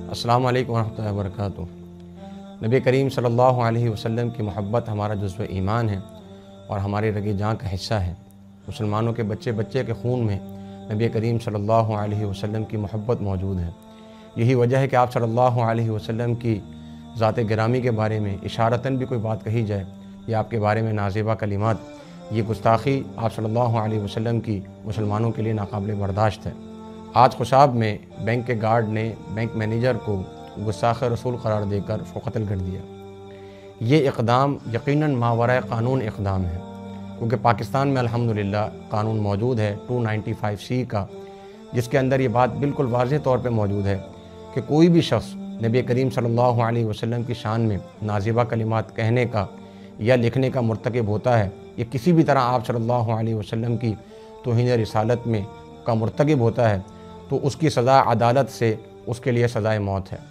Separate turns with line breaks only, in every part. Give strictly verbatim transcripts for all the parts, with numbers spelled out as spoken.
अस्सलामु अलैकुम वरहमतुल्लाहि वबरकातुहू। नबी करीम सल्लल्लाहु अलैहि वसल्लम की मोहब्बत हमारा जुज़्व ईमान है और हमारी रगे जान का हिस्सा है। मुसलमानों के बच्चे बच्चे के खून में नबी करीम सल्लल्लाहु अलैहि वसल्लम की मोहब्बत मौजूद है। यही वजह है कि आप सल्लल्लाहु अलैहि वसल्लम की ज़ात गिरामी के बारे में इशारतन भी कोई बात कही जाए या आपके बारे में नाज़ेबा कलिमात, ये गुस्ताखी आप सल्लल्लाहु अलैहि वसल्लम की मुसलमानों के लिए नाकाबिल बर्दाश्त है। आज खुशाब में बैंक के गार्ड ने बैंक मैनेजर को गुस्ताख़ रसूल करार देकर उसको कत्ल कर दिया। ये इक़दाम यकीनन मावरा क़ानून इक़दाम है, क्योंकि पाकिस्तान में अल्हम्दुलिल्लाह कानून मौजूद है टू नाइन्टी फाइव सी का, जिसके अंदर ये बात बिल्कुल वाज़ेह तौर पे मौजूद है कि कोई भी शख्स नबी करीम सल्लल्लाहु अलैहि वसल्लम की शान में नाज़िबा कलिमात कहने का या लिखने का मुर्तकिब होता है, या किसी भी तरह आप सल्लल्लाहु अलैहि वसल्लम की तोहीन रिसालत में का मुर्तकिब होता है, तो उसकी सज़ा अदालत से उसके लिए सज़ाए मौत है।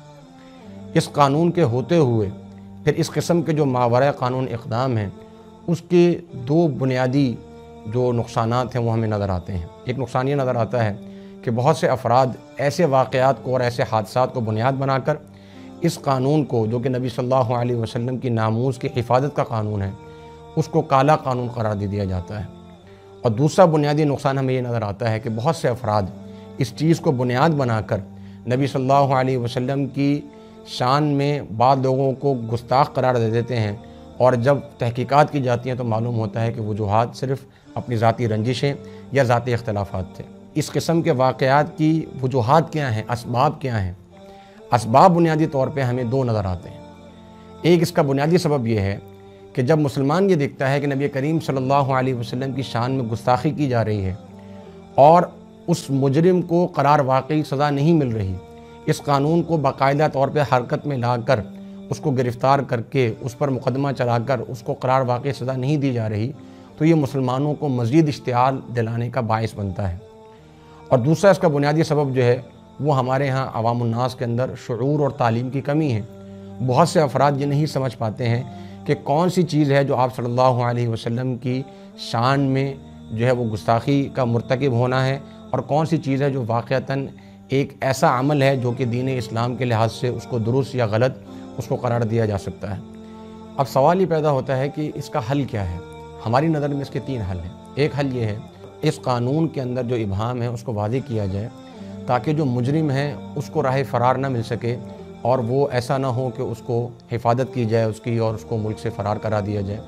इस कानून के होते हुए फिर इस किस्म के जो मावरा क़ानून इक़दाम हैं, उसके दो बुनियादी जो नुक़सानात हैं वो हमें नज़र आते हैं। एक नुकसान ये नज़र आता है कि बहुत से अफराद ऐसे वाक़यात को और ऐसे हादसात को बुनियाद बनाकर इस कानून को, जो कि नबी सल्लल्लाहु अलैहि वसल्लम की नामूस की हिफाजत का कानून है, उसको काला कानून करार दे दिया जाता है। और दूसरा बुनियादी नुकसान हमें ये नज़र आता है कि बहुत से अफराद इस चीज़ को बुनियाद बनाकर नबी सल्लल्लाहु अलैहि वसल्लम की शान में बाद लोगों को गुस्ताख करार दे देते हैं, और जब तहकीकात की जाती हैं तो मालूम होता है कि वजूहात सिर्फ़ अपनी ज़ाती रंजिशें या ज़ाती इख्तलाफात थे। इस किस्म के वाक़यात की वजूहात क्या हैं, असबाब क्या हैं? असबाब बुनियादी तौर पे हमें दो नज़र आते हैं। एक इसका बुनियादी सबब यह है कि जब मुसलमान ये देखता है कि नबी करीम सल्लल्लाहु अलैहि वसल्लम की शान में गुस्ताखी की जा रही है और उस मुजरिम को करार वाकई सज़ा नहीं मिल रही, इस कानून को बाकायदा तौर पे हरकत में लाकर उसको गिरफ़्तार करके उस पर मुकदमा चलाकर उसको करार वाकई सज़ा नहीं दी जा रही, तो ये मुसलमानों को मज़ीद इश्तिआल दिलाने का बाइस बनता है। और दूसरा इसका बुनियादी सबब जो है वो हमारे यहाँ अवामुन्नास के अंदर शऊर और तालीम की कमी है। बहुत से अफराद ये नहीं समझ पाते हैं कि कौन सी चीज़ है जो आप सल्लल्लाहु अलैहि वसल्लम की शान में जो है वो गुस्ताखी का मुर्तकिब होना है, और कौन सी चीज़ है जो वाक़अतन एक ऐसा अमल है जो कि दीन इस्लाम के लिहाज से उसको दुरुस्त या गलत उसको करार दिया जा सकता है। अब सवाल ये पैदा होता है कि इसका हल क्या है। हमारी नज़र में इसके तीन हल हैं। एक हल ये है, इस कानून के अंदर जो इबहाम है उसको वाज़ेह किया जाए ताकि जो मुजरिम है उसको राह फ़रार ना मिल सके, और वो ऐसा ना हो कि उसको हिफाजत की जाए उसकी और उसको मुल्क से फ़रार करा दिया जाए,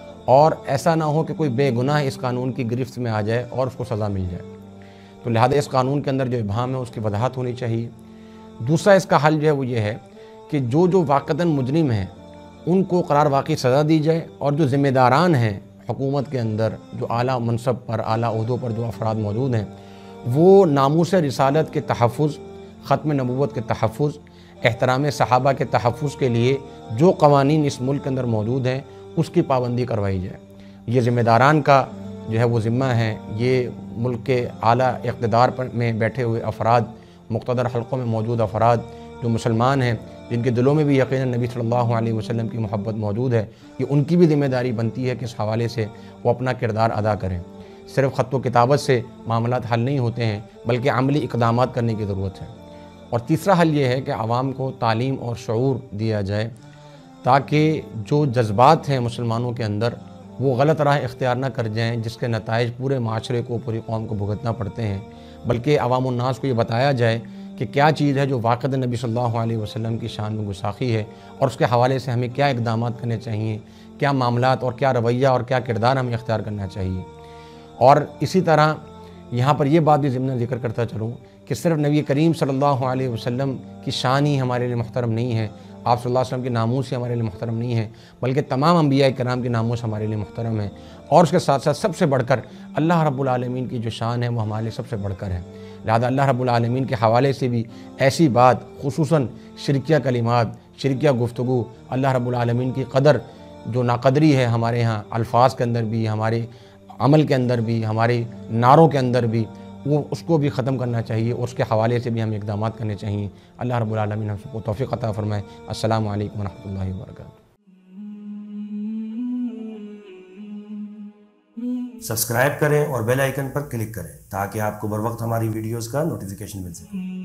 और ऐसा ना हो कि कोई बेगुनाह इस कानून की गिरफ्त में आ जाए और उसको सज़ा मिल जाए। तो लिहाजा इस कानून के अंदर जो इबहाम है उसकी वजाहत होनी चाहिए। दूसरा इसका हल जो है वो ये है कि जो जो वाक़तन मुजरिम हैं उनको करार वाकई सज़ा दी जाए, और जो ज़िम्मेदारान हैं हुकूमत के अंदर, जो आला मनसब पर आला ओहदों पर जो अफराद मौजूद हैं, वो नामूस रिसालत के तहफ़्फ़ुज़, ख़त्म नबूवत के तहफ़्फ़ुज़, एहतराम सहाबा के तहफ़्फ़ुज़ के लिए जो क़वानीन इस मुल्क के अंदर मौजूद हैं उसकी पाबंदी करवाई जाए। ये ज़िम्मेदारान का जो है वो ज़िम्मा है। ये मुल्क के आला इक़्तिदार पर में बैठे हुए अफराद, मुक़्तदर हल्क़ों में मौजूद अफराद जो मुसलमान हैं, जिनके दिलों में भी यकीनन नबी सल्लल्लाहु अलैहि वसल्लम की मोहब्बत मौजूद है, ये उनकी भी ज़िम्मेदारी बनती है कि इस हवाले से वो अपना किरदार अदा करें। सिर्फ़ ख़त व किताबत से मामलात हल नहीं होते हैं, बल्कि अमली इक़दामात करने की ज़रूरत है। और तीसरा हल ये है कि आवाम को तालीम और शऊर दिया जाए ताकि जो जज्बात हैं मुसलमानों के अंदर वो गलत राह इख्तियार ना कर जाएँ, जिसके नताइज पूरे माशरे को, पूरी कौम को भुगतना पड़ते हैं, बल्कि अवामुन्नास को ये बताया जाए कि क्या चीज़ है जो वाक़अत नबी सल्लल्लाहु अलैहि वसल्लम की शान में गुस्ताखी है, और उसके हवाले से हमें क्या इक़दामात करने चाहिए, क्या मामलात और क्या रवैया और क्या किरदार हमें इख्तियार करना चाहिए। और इसी तरह यहाँ पर यह बात भी ज़िम्न ज़िक्र करता चलूँ कि सिर्फ़ नबी करीम सल्लल्लाहु अलैहि वसल्लम की शान ही हमारे लिए मुहतरम नहीं है, आप सल्लल्लाहु अलैहि वसल्लम की नामूस ही हमारे लिए मुहतरम नहीं है, बल्कि तमाम अंबिया किराम की नामूस हमारे लिए मुहतरम है। और उसके साथ साथ सबसे बढ़कर अल्लाह रब्बुल आलमीन की जो शान है वो हमारे लिए सबसे बढ़कर है। लिहाजा अल्लाह रब्बुल आलमीन के हवाले से भी ऐसी बात, खुसूसन शिरकिया कलिमात, शिरकिया गुफ्तगू, अल्लाह रब्बुल आलमीन की कदर जो नाकदरी है हमारे यहाँ अल्फाज के अंदर भी, हमारे अमल के अंदर भी, हमारे नारों के अंदर भी, वो उसको भी ख़त्म करना चाहिए, और उसके हवाले से भी हमें इक़दामात करने चाहिए। अल्लाह रब्बुल आलमीन हम सबको तौफ़ीक़ अता फ़रमाए। अस्सलामु अलैकुम वरहमतुल्लाहि वबरकातुहू।
सब्सक्राइब करें और बेल आइकन पर क्लिक करें ताकि आपको बर वक्त हमारी वीडियोस का नोटिफिकेशन मिल सके।